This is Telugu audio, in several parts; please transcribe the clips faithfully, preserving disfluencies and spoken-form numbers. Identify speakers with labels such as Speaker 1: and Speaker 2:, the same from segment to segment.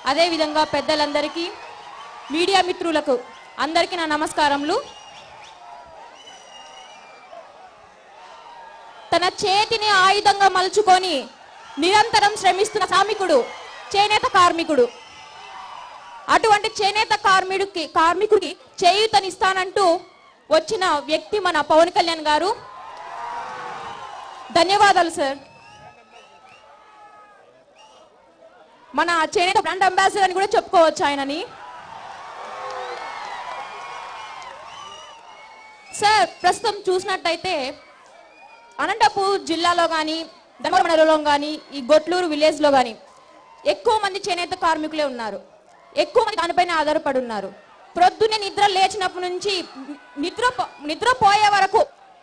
Speaker 1: అదే విధంగా పెద్దలందరికీ మీడియా మిత్రులకు అందరికీ నా నమస్కారములు. తన చేతిని ఆయుధంగా మలుచుకొని నిరంతరం శ్రమిస్తున్న శ్రామికుడు చేనేత కార్మికుడు. అటువంటి చేనేత కార్మికుడికి కార్మికుడికి చేయూతనిస్తానంటూ వచ్చిన వ్యక్తి మన పవన్ కళ్యాణ్ గారు. ధన్యవాదాలు సార్. మన చేనేత బ్రాండ్ అంబాసిడర్ అని కూడా చెప్పుకోవచ్చు ఆయనని. సార్ ప్రస్తుతం చూసినట్టయితే అనంతపూర్ జిల్లాలో కానీ ధర్మవరం మండలంలో కానీ ఈ గొట్లూరు విలేజ్లో కానీ ఎక్కువ మంది చేనేత కార్మికులే ఉన్నారు. ఎక్కువ మంది దానిపైన ఆధారపడి ఉన్నారు. ప్రొద్దునే నిద్ర లేచినప్పటి నుంచి నిద్ర నిద్రపోయే వరకు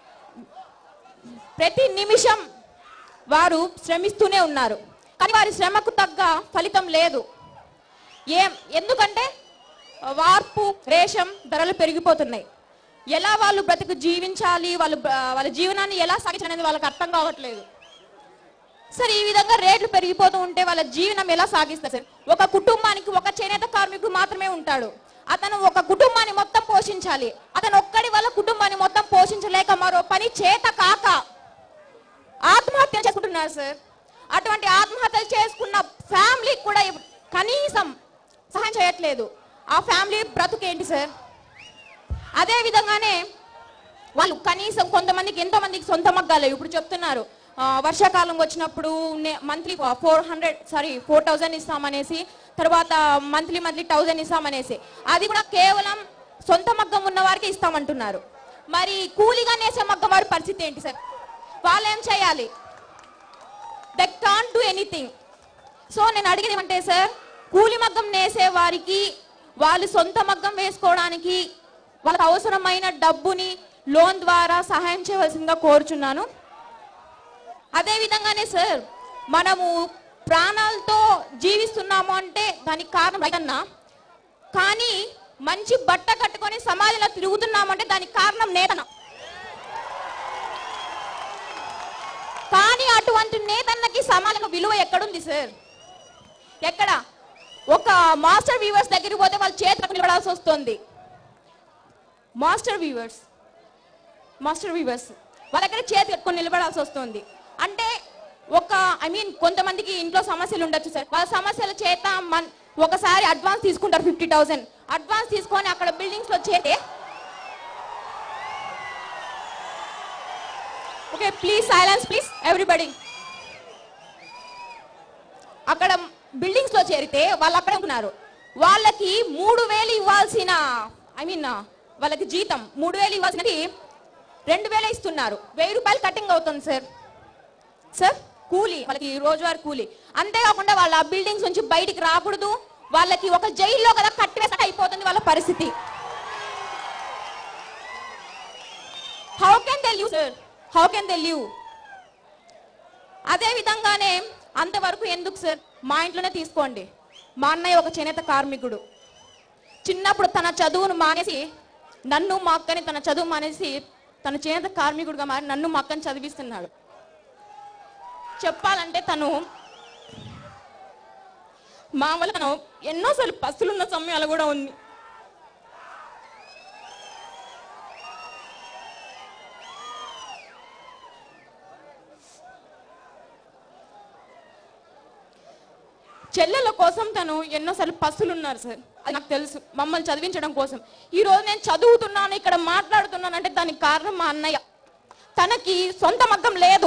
Speaker 1: ప్రతి నిమిషం వారు శ్రమిస్తూనే ఉన్నారు. కానీ వారి శ్రమకు తగ్గ ఫలితం లేదు. ఏం ఎందుకంటే వార్పు రేషం ధరలు పెరిగిపోతున్నాయి. ఎలా వాళ్ళు బ్రతుకు జీవించాలి, వాళ్ళు వాళ్ళ జీవనాన్ని ఎలా సాగించాలనేది వాళ్ళకి అర్థం కావట్లేదు. సార్ ఈ విధంగా రేట్లు పెరిగిపోతూ ఉంటే వాళ్ళ జీవనం ఎలా సాగిస్తారు సార్? ఒక కుటుంబానికి ఒక చేనేత కార్మికుడు మాత్రమే ఉంటాడు. అతను ఒక కుటుంబాన్ని మొత్తం పోషించాలి. అతను ఒక్కడి వల్ల కుటుంబాన్ని మొత్తం పోషించలేక మరో పని చేత కాక ఆత్మహత్య చేసుకుంటున్నారు సార్. అటువంటి ఆత్మహత్యలు చేసుకున్న ఫ్యామిలీ కూడా కనీసం సహాయం చేయట్లేదు. ఆ ఫ్యామిలీ బ్రతుకేంటి సార్? అదే విధంగానే వాళ్ళు కనీసం కొంతమందికి ఎంతో మందికి సొంత మగ్గాలు ఇప్పుడు చెప్తున్నారు. వర్షాకాలం వచ్చినప్పుడు monthly four hundred sorry four thousand ఇస్తామనేసి, తర్వాత మంత్లీ మంత్లీ థౌజండ్ ఇస్తామనేసి, అది కూడా కేవలం సొంత మగ్గం ఉన్న వారికి ఇస్తామంటున్నారు. మరి కూలీగా నేసే మగ్గం వారి పరిస్థితి ఏంటి సార్? వాళ్ళు ఏం చేయాలి? They can't do anything. So నేను అడిగేది ఏమంటే సార్, కూలి మగ్గం నేసే వారికి వాళ్ళు సొంత మగ్గం వేసుకోవడానికి వాళ్ళకి అవసరమైన డబ్బుని లోన్ ద్వారా సహాయం చేయవలసిందిగా కోరుచున్నాను. అదే విధంగానే సార్, మనము ప్రాణాలతో జీవిస్తున్నాము అంటే దానికి కారణం రైతన్నా. కానీ మంచి బట్ట కట్టుకొని సమాజంలో తిరుగుతున్నామంటే దానికి కారణం నేతన. కానీ అటువంటి నేతన్నకి సమాజంలో విలువ ఎక్కడుంది సార్? ఎక్కడ? ఒక మాస్టర్ వీవర్స్ దగ్గరికి పోతే వాళ్ళు చేతులకు నిలబడాల్సి వస్తుంది. మాస్టర్ వీవర్స్ మాస్టర్ వీవర్స్ వాళ్ళ దగ్గర చేతి కట్టుకొని నిలబడాల్సి వస్తుంది. అంటే ఒక ఐ మీన్ కొంతమందికి ఇంట్లో సమస్యలు ఉండొచ్చు సార్. వాళ్ళ సమస్యల చేత మన్ ఒకసారి అడ్వాన్స్ తీసుకుంటారు ఫిఫ్టీ థౌసండ్ అడ్వాన్స్ తీసుకొని అక్కడ బిల్డింగ్స్ లో చేతే okay please silence please everybody. అక్కడ బిల్డింగ్స్ లో చేరితే వాళ్ళు అక్కడే ఉన్నారు. వాళ్ళకి మూడు వేలు ఇవ్వాల్సిన ఐ మీన్ వాళ్ళకి జీతం మూడు వేలు ఇవ్వాల్సినది రెండు వేలు ఇస్తున్నారు. వెయ్యి రూపాయలు కటింగ్ అవుతుంది సార్. సార్ కూలీ వాళ్ళకి రోజువారీ కూలీ. అంతేకాకుండా వాళ్ళ ఆ బిల్డింగ్స్ నుంచి బయటికి రాకూడదు. వాళ్ళకి ఒక జైల్లో కదా కట్టివేసినట్టు అయిపోతుంది వాళ్ళ పరిస్థితి. How can they live sir? How can they live? అదే విధంగానే అంతవరకు ఎందుకు సార్? మా ఇంట్లోనే తీసుకోండి. మా అన్నయ్య ఒక చేనేత కార్మికుడు. చిన్నప్పుడు తన చదువును మానేసి నన్ను మా అక్కని తన చదువు మానేసి తన చేనేత కార్మికుడిగా మారి నన్ను మా అక్కని చదివిస్తున్నాడు. చెప్పాలంటే తను మా వల్ల తను ఎన్నోసార్లు పస్తులున్న సమయాలు కూడా ఉంది. చెల్లెల కోసం తను ఎన్నోసార్లు పస్తులున్నారు సార్. అది నాకు తెలుసు. మమ్మల్ని చదివించడం కోసం ఈ రోజు నేను చదువుతున్నాను, ఇక్కడ మాట్లాడుతున్నాను అంటే దానికి కారణం మా అన్నయ్య. తనకి సొంత మగ్గం లేదు.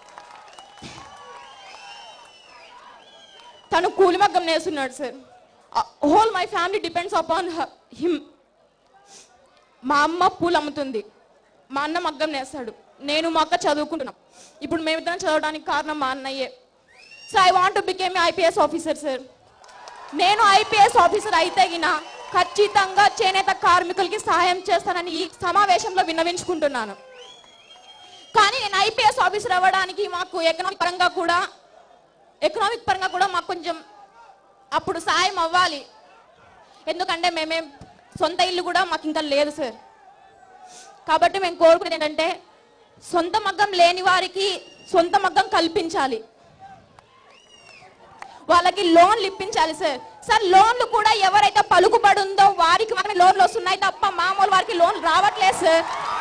Speaker 1: తను కూలి మగ్గం నేస్తున్నాడు sir. Whole my family depends upon him. మా అమ్మ పూలు అమ్ముతుంది, మా అన్న మగ్గం నేస్తాడు, నేను మా అక్క చదువుకుంటున్నాం. ఇప్పుడు మేమిద్దరం చదవడానికి కారణం మా అన్నయ్యే. So I want to become IPS officer sir. నేను ఐపీఎస్ ఆఫీసర్ అయితే గిన ఖచ్చితంగా చేనేత కార్మికులకి సహాయం చేస్తానని ఈ సమావేశంలో విన్నవించుకుంటున్నాను. కానీ నేను ఐపీఎస్ ఆఫీసర్ అవ్వడానికి మాకు ఎకనామిక్ పరంగా కూడా ఎకనామిక్ పరంగా కూడా మాకు కొంచెం అప్పుడు సాయం అవ్వాలి. ఎందుకంటే మేమే సొంత ఇల్లు కూడా మాకు ఇంకా లేదు సార్. కాబట్టి మేము కోరుకునేది ఏంటంటే సొంత మగ్గం లేని వారికి సొంత మగ్గం కల్పించాలి. వాళ్ళకి లోన్లు ఇప్పించాలి సార్. సార్ లోన్లు కూడా ఎవరైతే పలుకుబడి ఉందో వారికి మాత్రమే లోన్లు వస్తున్నాయి తప్ప మామూలు వారికి లోన్లు రావట్లేదు సార్.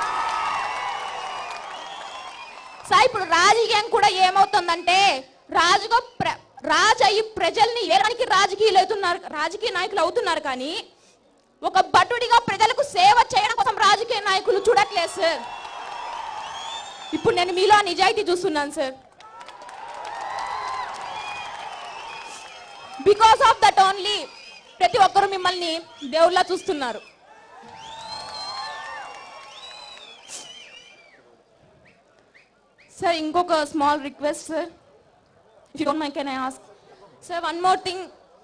Speaker 1: సార్ ఇప్పుడు రాజకీయం కూడా ఏమవుతుందంటే రాజుగా ప్ర రాజు అయ్యి ప్రజల్ని ఏడానికి రాజకీయాలు అవుతున్నారు రాజకీయ నాయకులు అవుతున్నారు కానీ ఒక భటుడిగా ప్రజలకు సేవ చేయడం కోసం రాజకీయ నాయకులు చూడట్లేదు సార్. ఇప్పుడు నేను మీలో నిజాయితీ చూస్తున్నాను sir. Because of that only ప్రతి ఒక్కరు మిమ్మల్ని దేవుళ్ళ చూస్తున్నారు. సార్ ఇంకొక small request sir, if you don't mind, can I ask sir one more thing?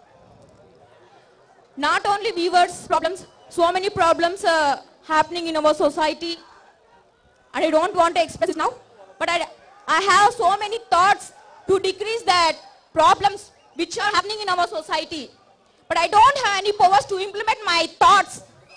Speaker 1: Not only weavers problems, so many problems uh, happening in our society, and I don't want to express it now, but I, I have so many thoughts to decrease that problems which are happening in our society, but I don't have any powers to implement my thoughts.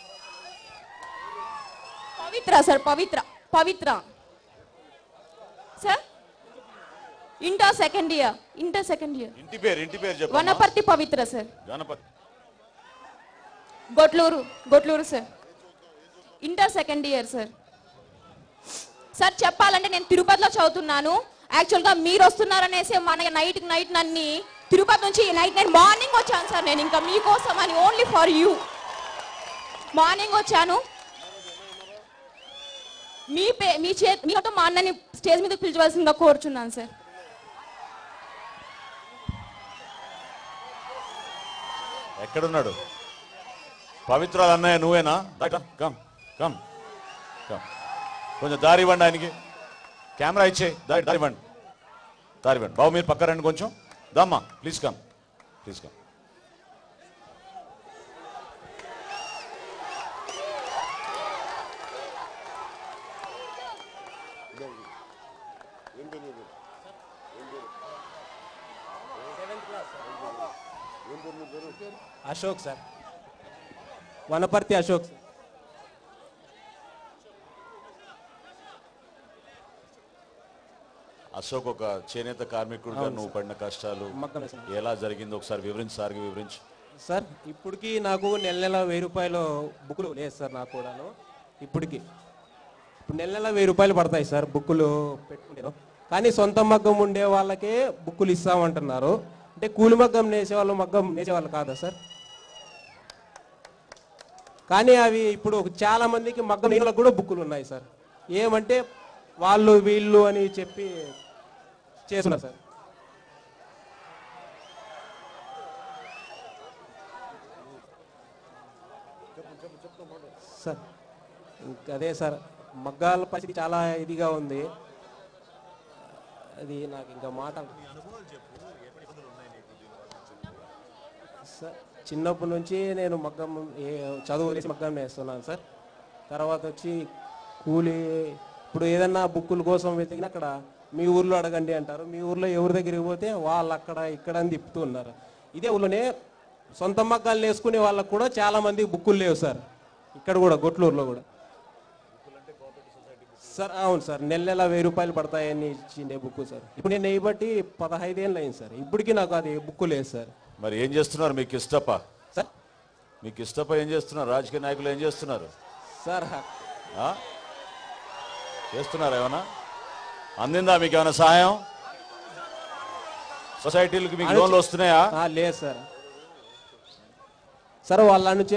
Speaker 1: Pavitra sir, Pavitra, Pavitra sir, inter second year inter second year
Speaker 2: ఇంటి పేరు ఇంటి పేరు చెప్పండి.
Speaker 1: Wanaparthy Pavitra sir.
Speaker 2: Ganapathi
Speaker 1: Gotluru Gotluru sir. Inter second year sir. Sir చెప్పాలంటే నేను తిరుపతిలో చదువుతున్నాను. యాక్చువల్గా మీరు వస్తున్నారనేసి మన నైట్ నైట్ నన్ను తిరుపతి నుంచి నైట్ నైట్ మార్నింగ్ వచ్చాను సార్. నేను ఇంకా మీకోసం అని ఓన్లీ ఫర్ యూ మార్నింగ్ వచ్చాను. మీ పే మీ చే మీతో మా అన్నని స్టేజ్ మీద పిలిచవలసిందిగా కోరుచున్నాను సార్.
Speaker 2: ఎక్కడున్నాడు పవిత్ర అన్నయ్య? నువ్వేనా? కమ్ కమ్ కమ్ కొంచెం దారి ఇవ్వండి ఆయనకి. కెమెరా ఇచ్చేయి. దారి దారి ఇవ్వండి దారి ఇవ్వండి బాబు. మీరు పక్క రండి కొంచెం. దమ్మా please come please come.
Speaker 3: Ashok sir, Wanaparthy Ashok sir.
Speaker 2: Ashok ఒక చేనేత కార్మికుడిగా నువ్వు పడిన కష్టాలు ఎలా జరిగిందో ఒకసారి వివరించి సార్కి వివరించి.
Speaker 3: సార్ ఇప్పటికి నాకు నెల నెల వెయ్యి రూపాయలు బుక్కులు లేదు సార్. నాకు కూడాను ఇప్పటికి ఇప్పుడు నెల నెల వెయ్యి రూపాయలు పడతాయి సార్ బుక్కులు పెట్టుకునే. కానీ సొంత మగ్గం ఉండే వాళ్ళకే బుక్కులు ఇస్తామంటున్నారు. అంటే కూలి మగ్గం నేసేవాళ్ళు మగ్గం నేసేవాళ్ళు కాదా సార్? కానీ అవి ఇప్పుడు చాలా మందికి మగ్గం నేలకు కూడా బుక్కులు ఉన్నాయి సార్. ఏమంటే వాళ్ళు వీళ్ళు అని చెప్పి చేస్తున్నారు సార్. సార్ అదే సార్ మగ్గాల పరిస్థితి చాలా ఇదిగా ఉంది. అది నాకు ఇంకా మాట సార్. చిన్నప్పటి నుంచి నేను మగ్గం చదువు వేసి మగ్గం వేస్తున్నాను సార్. తర్వాత వచ్చి కూలి ఇప్పుడు ఏదన్నా బుక్కుల కోసం వెతికినా అక్కడ మీ ఊర్లో అడగండి అంటారు. మీ ఊర్లో ఎవరి దగ్గరికి పోతే వాళ్ళు అక్కడ ఇక్కడ అని తిప్పుతూ ఉన్నారు. ఇదే ఊళ్ళోనే సొంత మగ్గాలు వేసుకునే వాళ్ళకు కూడా చాలా మంది బుక్కులు లేవు సార్. ఇక్కడ కూడా గొట్లూరులో కూడా సార్. అవును సార్, నెల నెల వెయ్యి రూపాయలు పడతాయని ఇచ్చిండే బుక్కు సార్. ఇప్పుడు నేను వేయబట్టి పదహైదేళ్ళు అయింది సార్. ఇప్పటికీ నాకు అది బుక్కు లేదు సార్.
Speaker 2: మరి ఏం చేస్తున్నారు మీకు ఇష్టప
Speaker 3: సార్?
Speaker 2: మీకు ఇష్టప ఏం చేస్తున్నారు? రాజకీయ నాయకులు ఏం చేస్తున్నారు
Speaker 3: సార్?
Speaker 2: చేస్తున్నారు ఏమన్నా? అందిందా మీకు ఏమైనా సహాయం? సొసైటీలకు మీకు లోన్లు వస్తున్నాయా?
Speaker 3: లేదు సార్. సార్ వాళ్ళ నుంచే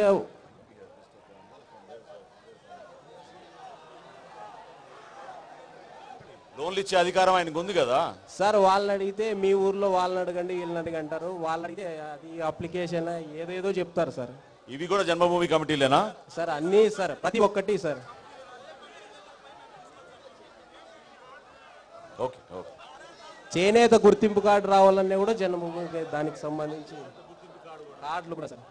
Speaker 2: లోన్లు ఇచ్చే అధికారం ఆయనకు ఉంది కదా
Speaker 3: సార్. వాళ్ళని అడిగితే మీ ఊర్లో వాళ్ళని అడగండి వీళ్ళని అడిగి అంటారు. వాళ్ళని అడిగితే అది అప్లికేషన్ ఏదేదో చెప్తారు సార్.
Speaker 2: ఇవి కూడా జన్మభూమి కమిటీలేనా
Speaker 3: సార్? అన్నీ సార్, ప్రతి ఒక్కటి సార్.
Speaker 2: Okay okay.
Speaker 3: చేనేత గుర్తింపు కార్డు రావాలన్నా కూడా జన్మభూమి దానికి సంబంధించి కార్డులు కూడా సార్.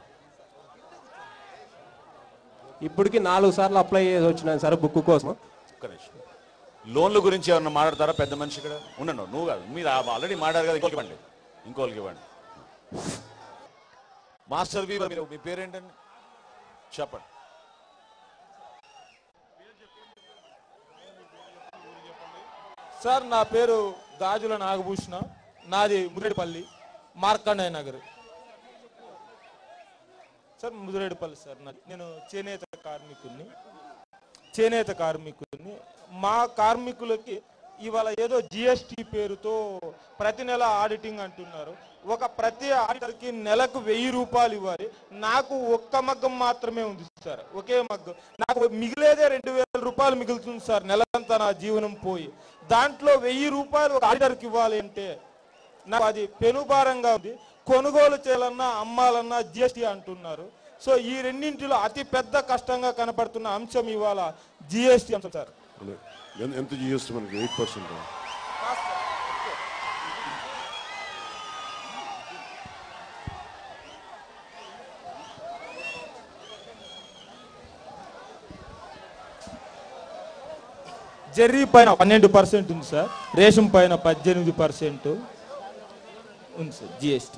Speaker 3: ఇప్పటికి నాలుగు సార్లు అప్లై చేసి వచ్చినాను సార్ బుక్ కోసం.
Speaker 2: ఒక్క నిమిషం. లోన్ల గురించి ఏమన్నా మాట్లాడతారా పెద్ద మనిషి ఇక్కడ? ఉండను నువ్వు కాదు, మీరు ఆల్రెడీ మాట్లాడారు కదా. ఇంకోకి ఇవ్వండి ఇంకోకి ఇవ్వండి. మాస్టర్ వీవర్ మీరు మీ పేరేంటండి చెప్పండి.
Speaker 4: సార్ నా పేరు గాజుల నాగభూషణ, నాది మురేడిపల్లి. మార్కండేయ నగర్ సార్. ముదిరేడుపల్లి సార్. నేను చేనేత కార్మికుడిని చేనేత కార్మికుడిని మా కార్మికులకి ఇవాళ ఏదో జిఎస్టీ పేరుతో ప్రతి నెల ఆడిటింగ్ అంటున్నారు. ఒక ప్రతి ఆడిటర్కి నెలకు వెయ్యి రూపాయలు ఇవ్వాలి. నాకు ఒక్క మగ్గం మాత్రమే ఉంది సార్, ఒకే మగ్గం. నాకు మిగిలేదే రెండు వేల రూపాయలు మిగులుతుంది సార్ నెలంతా నా జీవనం పోయి. దాంట్లో వెయ్యి రూపాయలు ఒక ఆడిటర్కి ఇవ్వాలి అంటే నాకు అది పెనుభారంగా ఉంది. కొనుగోలు చేయాలన్నా అమ్మాలన్నా జిఎస్టీ అంటున్నారు. సో ఈ రెండింటిలో అతి పెద్ద కష్టంగా కనపడుతున్న అంశం ఇవాళ జిఎస్టీ అంశం సార్.
Speaker 5: ఎంత జిఎస్టీ మనకి? Eight percent.
Speaker 4: జెర్రీ పైన పన్నెండు పర్సెంట్ ఉంది సార్, రేషన్ పైన పద్దెనిమిది పర్సెంట్ ఉంది సార్ జిఎస్టీ.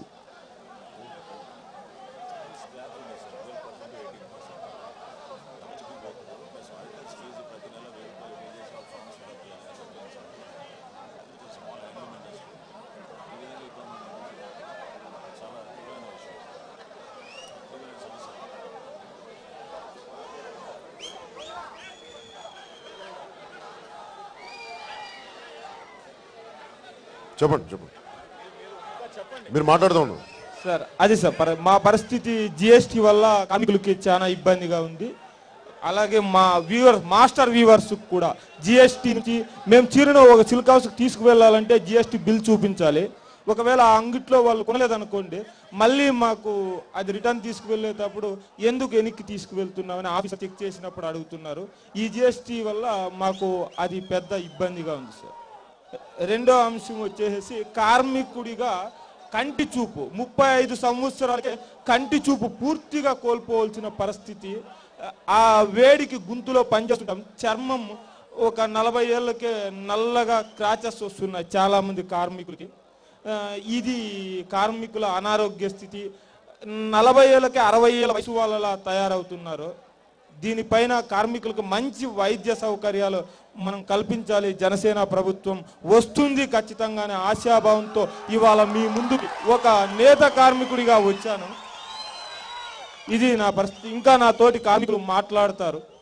Speaker 5: చెప్పండి చెప్పండి మీరు మాట్లాడుతూ
Speaker 4: సార్. అది సార్ మా పరిస్థితి జిఎస్టీ వల్ల కార్మికులకి చాలా ఇబ్బందిగా ఉంది. అలాగే మా వ్యూవర్స్ మాస్టర్ వ్యూవర్స్ కూడా జిఎస్టీ నుంచి మేము చీరను ఒక సిల్క్ హౌస్కి తీసుకువెళ్ళాలంటే జిఎస్టీ బిల్ చూపించాలి. ఒకవేళ ఆ అంగిట్లో వాళ్ళు కొనలేదనుకోండి, మళ్ళీ మాకు అది రిటర్న్ తీసుకువెళ్ళేటప్పుడు ఎందుకు వెనక్కి తీసుకువెళ్తున్నామని ఆఫీసర్ చెక్ చేసినప్పుడు అడుగుతున్నారు. ఈ జిఎస్టీ వల్ల మాకు అది పెద్ద ఇబ్బందిగా ఉంది సార్. రెండో అంశం వచ్చేసి కార్మికుడిగా కంటి చూపు ముప్పై ఐదు సంవత్సరాలకే కంటి చూపు పూర్తిగా కోల్పోవలసిన పరిస్థితి. ఆ వేడికి గొంతులో పనిచేస్తుంటాం. చర్మం ఒక నలభై ఏళ్ళకే నల్లగా క్రాచెస్ వస్తున్నాయి చాలా మంది కార్మికులకి. ఇది కార్మికుల అనారోగ్య స్థితి. నలభై ఏళ్ళకే అరవై ఏళ్ళ వయసు వాళ్ళలా తయారవుతున్నారు. దీనిపైన కార్మికులకు మంచి వైద్య సౌకర్యాలు మనం కల్పించాలి. జనసేన ప్రభుత్వం వస్తుంది ఖచ్చితంగానే ఆశాభావంతో ఇవాళ మీ ముందుకి ఒక నేత కార్మికుడిగా వచ్చాను. ఇది నా పరిస్థితి. ఇంకా నా తోటి కార్మికులు మాట్లాడతారు.